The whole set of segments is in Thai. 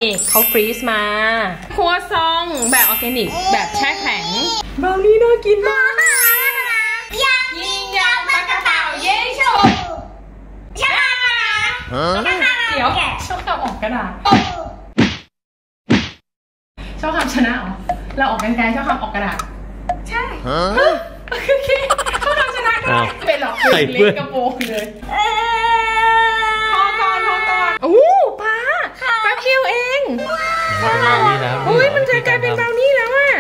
เขาฟรีซมาครัวซองแบบออร์แกนิกแบบแช่แข็งบราวนี่น่ากินมากยิงยาวปากกระเป๋าเย้ชูชนะเดี๋ยวชอบคำออกกระดาษชอบคำชนะเหรอเราออกกันไกลชอบคำออกกระดาษใช่โอเคชอบคำชนะด้วยเป็นหรอกเล็กกระโปรงเลยพอก่อนโอ้ป้าเดียวเองอุ้ยมันจะกลายเป็นบราวนี่แล้วอ่ะ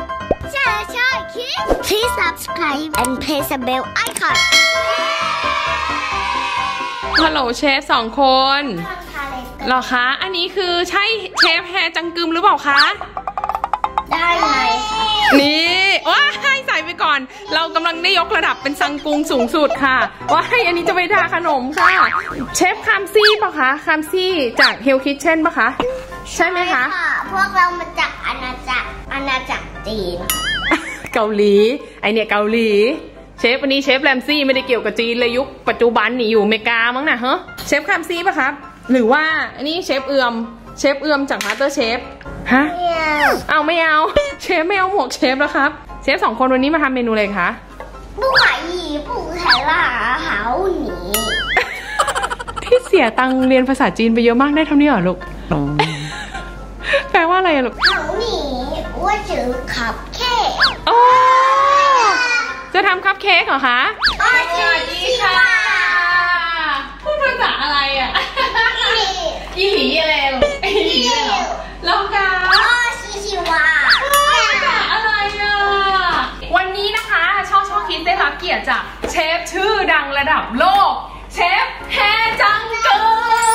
Please subscribe and press the bell icon ฮัลโหลเชฟ2 คนเหรอคะอันนี้คือใช่เชฟแฮจังกึมหรือเปล่าคะได้ไหมนี่ว้าให้ใส่ไปก่อนเรากำลังได้ยกระดับเป็นซังกุงสูงสุดค่ะว้าอันนี้จะไปทาขนมค่ะเชฟคามซี่ป่ะคะคามซี่จากเฮลคิทเช่นป่ะคะใช่ไหมคะพวกเรามาจากอาณาจักรจีนเกาหลีไอเนี่ยเกาหลีเชฟวันนี้เชฟแรมซี่ไม่ได้เกี่ยวกับจีนเลยยุคปัจจุบันนี่อยู่อเมริกามั้งนะเฮ้เชฟคามซี่ป่ะครับหรือว่าอันนี้เชฟเอือมจากมาสเตอร์เชฟฮะเอาไม่เอาเชฟไม่เอาหมวกเชฟแล้วครับเชฟ2 คนวันนี้มาทำเมนูอะไรคะปูไข่ปูไข่ล่าเหาหนีที่เสียตังเรียนภาษาจีนไปเยอะมากได้เท่านี้เหรอลูกแปลว่าอะไรลูกเหาหนีว่าจือคัพเค้กอ๋อจะทำคัพเค้กเหรอคะสวัสดีค่ะพูดภาษาอะไรอ่ะอีหลีอะไรหรออีหลีอะไรหรอลองกันชิวาภาษาอะไรอ่ะวันนี้นะคะช่อคิดได้รับเกียรติจากเชฟชื่อดังระดับโลกเชฟแฮจังกึม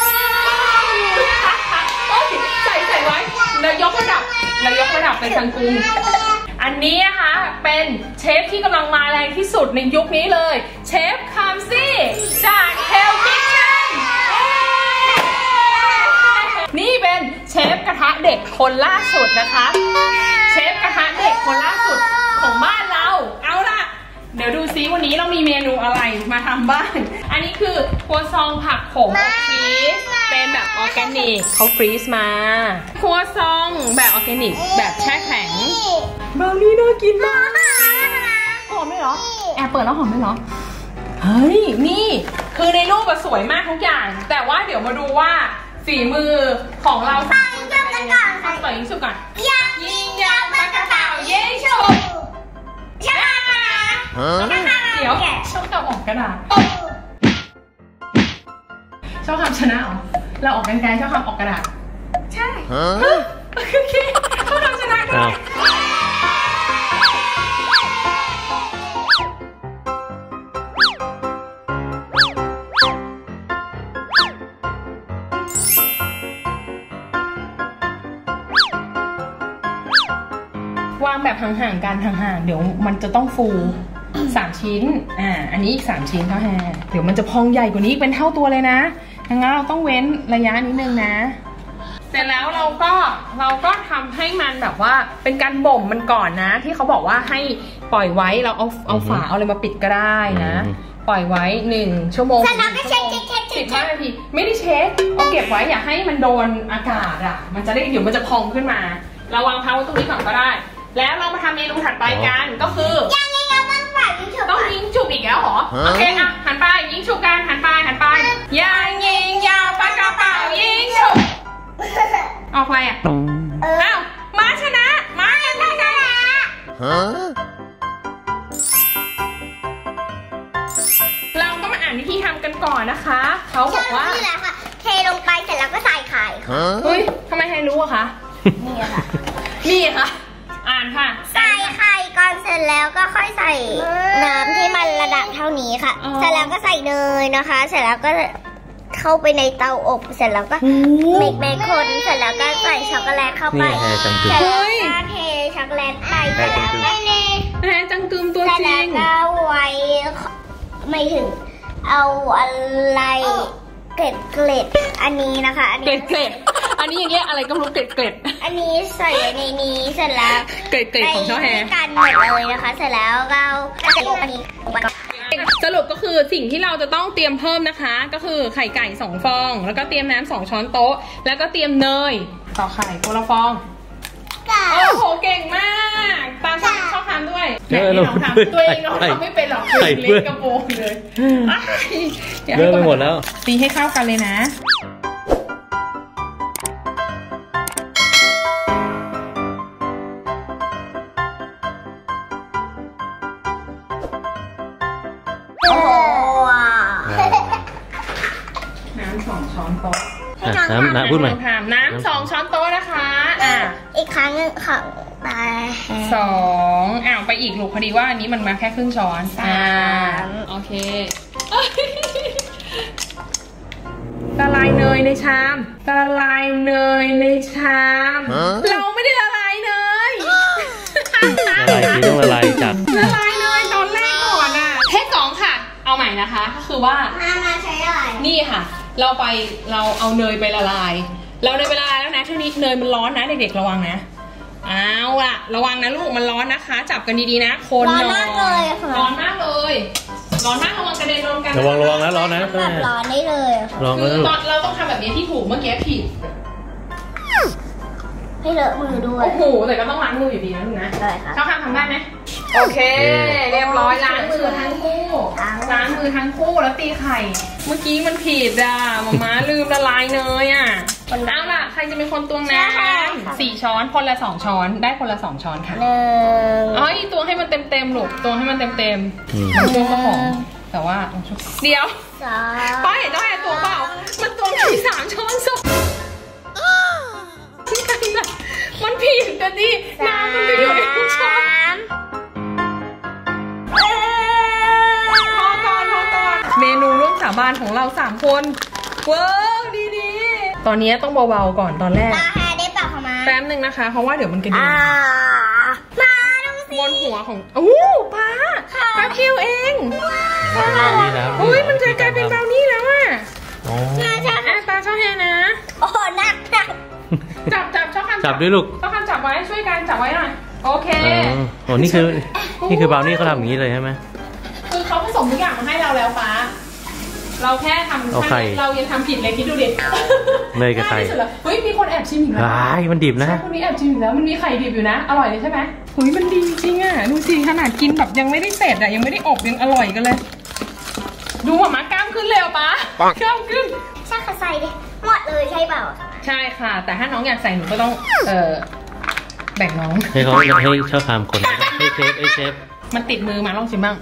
ใส่ไว้แล้วยกระดับเป็นซังกุงอันนี้นะคะเป็นเชฟที่กำลังมาแรงที่สุดในยุคนี้เลยเชฟคามซี่จากเฮลคิทเช่นนี่เป็นเชฟกระทะเด็กคนล่าสุดนะคะเชฟกระทะเด็กคนล่าสุดของบ้านเราเอาล่ะเดี๋ยวดูซิวันนี้เรามีเมนูอะไรมาทำบ้างอันนี้คือครัวซองผักขมอบชีสเป็นแบบออร์แกนิกเขาฟรีซมาครัวซองแบบออร์แกนิกแบบแช่แข็งบราวนี่น่ากินมากหอมไหมเหรอแอบเปิดแล้วหอมไหมเหรอเฮ้ยนี่คือในรูปสวยมากทุกอย่างแต่ว่าเดี๋ยวมาดูว่าฝีมือของเรายิงยาวก่อนยิงสุกก่อนยิงยาวปากกระเป๋าเย้ชูชนะเดี๋ยวชอบคำออกกระดาษชอบคำชนะเหรอเราออกกันไกลชอบคำออกกระดาษใช่โอเคชอบคำชนะด้วยวางแบบห่างๆกันห่างๆเดี๋ยวมันจะต้องฟู3 ชิ้นอันนี้อีก3 ชิ้นเท่าแฮเดี๋ยวมันจะพองใหญ่กว่านี้เป็นเท่าตัวเลยนะงั้นเราต้องเว้นระยะนิดนึงนะเสร็จแล้วเราก็ทำให้มันแบบว่าเป็นการบ่มมันก่อนนะที่เขาบอกว่าให้ปล่อยไว้เราเอาฝาเอาอะไรมาปิดก็ได้นะปล่อยไว้1 ชั่วโมงเสร็จแล้วก็เช็ค 15 นาทีไม่ได้เช็คเอาเก็บไว้อย่าให้มันโดนอากาศอ่ะมันจะได้เดี๋ยวมันจะพองขึ้นมาเราวางพักไว้ตรงนี้ก่อนก็ได้แล้วเรามาทำเมนูถัดไปกันก็คือต้องยิงฉุบอีกแล้วเหรอโอเคอ่ะหันไปยิงฉุบกันหันไปยิงยาวปากกระเป๋ายิงฉุบออกอะไรอ่ะอ้าวมาชนะมากันเราก็มาอ่านวิธีทำกันก่อนนะคะเขาบอกว่านี่แหละค่ะเทลงไปเสร็จแล้วก็ใส่ไข่เฮ้ยทำไมให้รู้อะคะนี่ค่ะอ่านค่ะใส่ไข่ก่อนเสร็จแล้วก็ค่อยใส่น้ำที่มันระดับเท่านี้ค่ะเสร็จแล้วก็ใส่เนยนะคะเสร็จแล้วก็เข้าไปในเตาอบเสร็จแล้วก็มิกเบคอนเสร็จแล้วก็ใส่ช็อกโกแลตเข้าไปเสร็จแล้วก็เทช็อกโกแลตไปเสร็จแล้วก็แฮจังกึมตัวจริงเสร็จแล้วก็ไว้ไม่ถึงเอาอะไรเกล็ดอันนี้นะคะเกล็ดอันนี้อย่างเงี้ยอะไรก็รู้เกล็ดอันนี้ใส่ในนี้เสร็จแล้วเกล็ดของช่อแฮกันหมดเลยนะคะเสร็จแล้วเราจะลงอันนี้สรุปก็คือสิ่งที่เราจะต้องเตรียมเพิ่มนะคะก็คือไข่ไก่2 ฟองแล้วก็เตรียมน้ำ2 ช้อนโต๊ะแล้วก็เตรียมเนยต่อไข่คนละฟองโอ้โหเก่งมากตาชอบทานด้วยไหนน้องทำตัวเองน้องทำไม่เป็นหรอกตัวเองเล็กกระโปรงเลยเริ่มไปหมดแล้วตีให้เข้ากันเลยนะน้ำ2 ช้อนโต๊ะน้ำพูดใหม่น้ำ2 ช้อนโต๊ะนะคะอีกครั้งของไป 2ไปอีกลูกพอดีว่าอันนี้มันมาแค่ครึ่งช้อนโอเคละลายเนยในชามละลายเนยในชามเราไม่ได้ละลายเนยละลายทีต้องละลายจัดละลายเนยตอนแรกก่อนเทค2ค่ะเอาใหม่นะคะก็คือว่ามาใช้อะไรนี่ค่ะเราเอาเนยไปละลายเราเนยไปละลายแล้วนะช่วงนี้เนยมันร้อนนะเด็กๆระวังนะเอาล่ะระวังนะลูกมันร้อนนะคะจับกันดีๆนะคนร้อนมากเลยร้อนมากเลยร้อนมากระวังกระเด็นโดนกันระวังนะร้อนนะแบบร้อนได้เลยคือตอนเราต้องทำแบบนี้ที่ถูกเมื่อกี้ผิดให้เลอะมือด้วยโอ้โหแต่ก็ต้องล้างมืออยู่ดีนะลูกนะได้ค่ะชอบทำได้ไหมโอเคเรียบร้อยล้างมือทั้งคู่แล้วตีไข่เมื่อกี้มันผิดม่าลืมละลายเนยเอาล่ะใครจะเป็นคนตวงน้ำ4 ช้อนคนละ2 ช้อนได้คนละ2 ช้อนค่ะตวงให้มันเต็มลูกตวงให้มันเต็มมันช่วงก็หอมแต่ว่าเดี๋ยวป้าเห็นได้ตัวเปล่ามันตวงที่3 ช้อนส้มมันผิดกันดิน้ำมันไปอยู่ในทุกช้อนพอก่อนเมนูร่วมสาบานของเรา3 คนว้าวดีตอนนี้ต้องเบาๆก่อนตอนแรกตาแฮได้เปล่าคะมาแป๊บนึงนะคะเพราะว่าเดี๋ยวมันกระดิ่งมาดูสิบนหัวของป้าเคี่ยวเองอุ้ยมันจะกลายเป็นเบราวนี่แล้วตาชอบแฮนะโอ้หนักชอบจับด้วยลูกชอบจับไว้ช่วยกันจับไว้หน่อยโอเคนี่คือบราวนี่เขาทำอย่างนี้เลยใช่ไหมคือเขาผสมทุกอย่างมาให้เราแล้วป้าเราแค่ทำเรายังทำผิดเลยคิดดูดิเลยกับไข่เฮ้ยมีคนแอบชิมอีกแล้วมันดิบนะคนนี้แอบชิมอีกแล้วมันมีไข่ดิบอยู่นะอร่อยเลยใช่ไหมเฮ้ยมันดีจริงดูสิขนาดกินแบบยังไม่ได้เสร็จยังไม่ได้อบยังอร่อยกันเลยดูหมากล้ามขึ้นเร็วป้ากล้ามขึ้นช่างใส่ดิหมดเลยใช่เปล่าใช่ค่ะแต่ถ้าน้องอยากใส่หนูก็ต้องแบ่งน้องให้เขาให้ชอบทำคนให้เชฟมันติดมือมาลองชิมบ้าง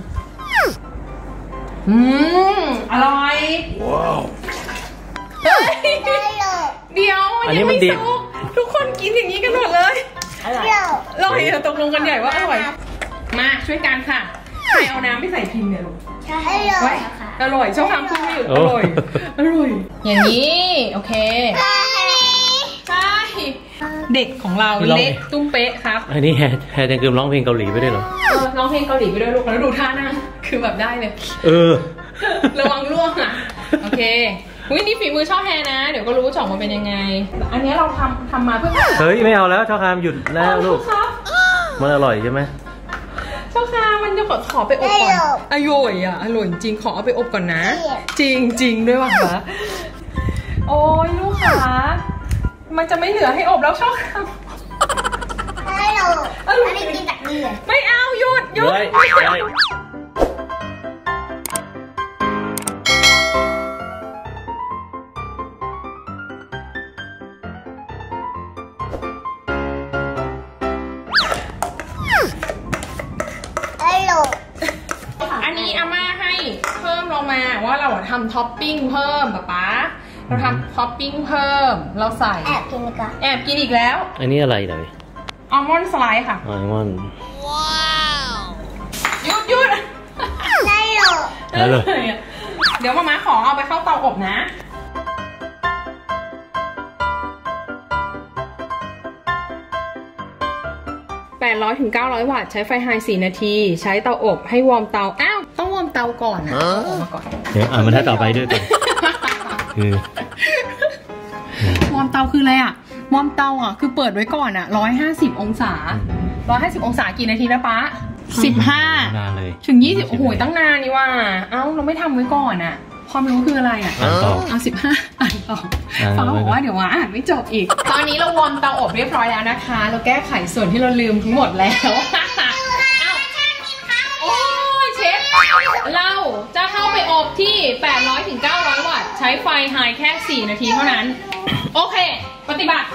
อร่อยว้าวเดี๋ยวมันยังไม่สุกทุกคนกินอย่างนี้กันหมดเลยอร่อยตกลงกันใหญ่ว่าอร่อยมาช่วยกันค่ะใครเอาน้ำไปใส่พิมพ์เนี่ยลูกอร่อยชอบทำพูดไม่หยุดอร่อยอย่างนี้โอเคใช่เด็กของเราเละตุ้มเป๊ะครับอันนี้แฮร์จะกึมร้องเพลงเกาหลีไปด้วยเหรอร้องเพลงเกาหลีไปด้วยลูกแล้วดูท่านั่งคือแบบได้เลยระวังร่วงโอเคนี่ฝีมือชอบแฮนะเดี๋ยวก็รู้ว่าจะออกมาเป็นยังไงอันนี้เราทำมาเพื่อเฮ้ยไม่เอาแล้วชอบทำหยุดแล้วลูกมันอร่อยใช่ไหมชอบทำมันจะขอไปอบก่อนอร่อยจริงขอเอาไปอบก่อนนะจริงด้วยว่ะคะโอ้ยลูกขามันจะไม่เหลือให้อบแล้วชอบทำไม่หรอกอันนี้กินแบบนี้ไม่เอาหยุดอันนี้อาม่าให้เพิ่มลงมาว่าเราทำท็อปปิ้งเพิ่มป๊าเราทำท็อปปิ้งเพิ่มเราใส่แอบกินอีกแล้วอันนี้อะไรเลยอัลมอนด์สไลด์ค่ะอัลมอนด์ว้าวหยุดได้หรอเดี๋ยวมาขอเอาไปเข้าเตาอบนะ800 ถึง 900 วัตต์ใช้ไฟไฮ4 นาทีใช้เตาอบให้วอร์มเตาต้องวอร์มเตาก่อนนะออกมาก่อนเดี๋ยวมันได้ต่อไปด้วยกันวอร์มเตาคืออะไรวอร์มเตาคือเปิดไว้ก่อน150 องศา150 องศากี่นาทีนะป๊า15 นานเลยถึง20โอ้โหตั้งนานนี่ว่าเราไม่ทำไว้ก่อนพความรู้คืออะไรอ่ะอ่านต่อเอา15อ่านต่อฟ้าบอกว่าเดี๋ยวว่าอ่านไม่จบอีก ตอนนี้เราวอร์มเตาอบเรียบร้อยแล้วนะคะ เราแก้ไขส่วนที่เราลืมทั้งหมดแล้วโอ้ยเชฟเราจะเข้าไปอบที่800 ถึง 900 วัตต์ใช้ไฟไฮแค่ 4 นาทีเท่านั้น โอเค ปฏิบัติ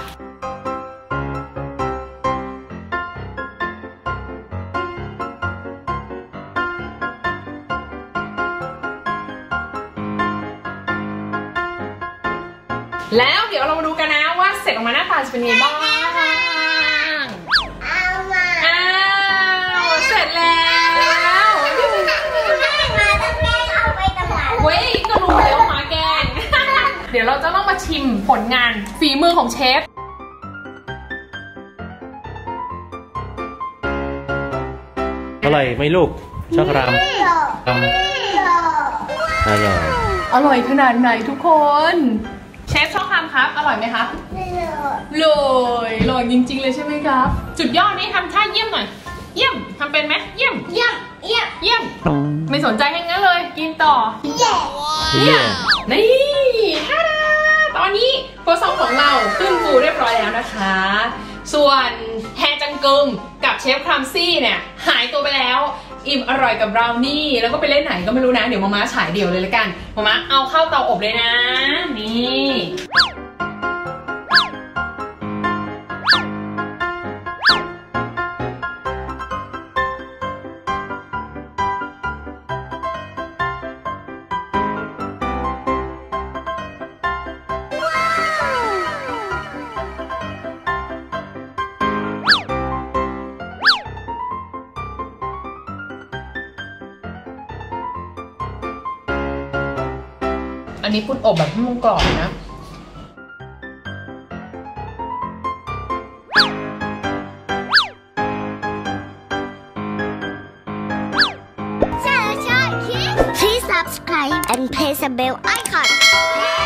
แล้วเดี๋ยวเรามาดูกันนะว่าเสร็จออกมาหน้าตาจะเป็นไงบ้างอ้าวเสร็จแล้วเว้ยก็รู้แล้วหมาแกง เดี๋ยวเราจะต้องมาชิมผลงานฝีมือของเชฟอร่อยไหมลูกช็อกโกแลตอร่อยอร่อยขนาดไหนทุกคนเชฟชอบทำครับอร่อยไหมครับเลยอร่อยจริงๆเลยใช่ไหมครับจุดยอดนี่ทำท่าเยี่ยมหน่อยเยี่ยมทำเป็นไหมเยี่ยมเยี่ยมเยี่ยมเยี่ยมไม่สนใจให้งั้นเลยกินต่อเยี่ยมนี่ฮ่าตอนนี้โคซองของเราขึ้นฟูเรียบร้อยแล้วนะคะส่วนแฮจังกึมกับเชฟครัมซี่เนี่ยหายตัวไปแล้วอิ่มอร่อยกับบราวนี่แล้วก็ไปเล่นไหนก็ไม่รู้นะเดี๋ยวมาม่าฉายเดี่ยวเลยละกันมาม่าเอาเข้าเตาอบเลยนะนี่อันนี้คุณอบแบบให้มันกรอบนะ Please subscribe and press the bell icon.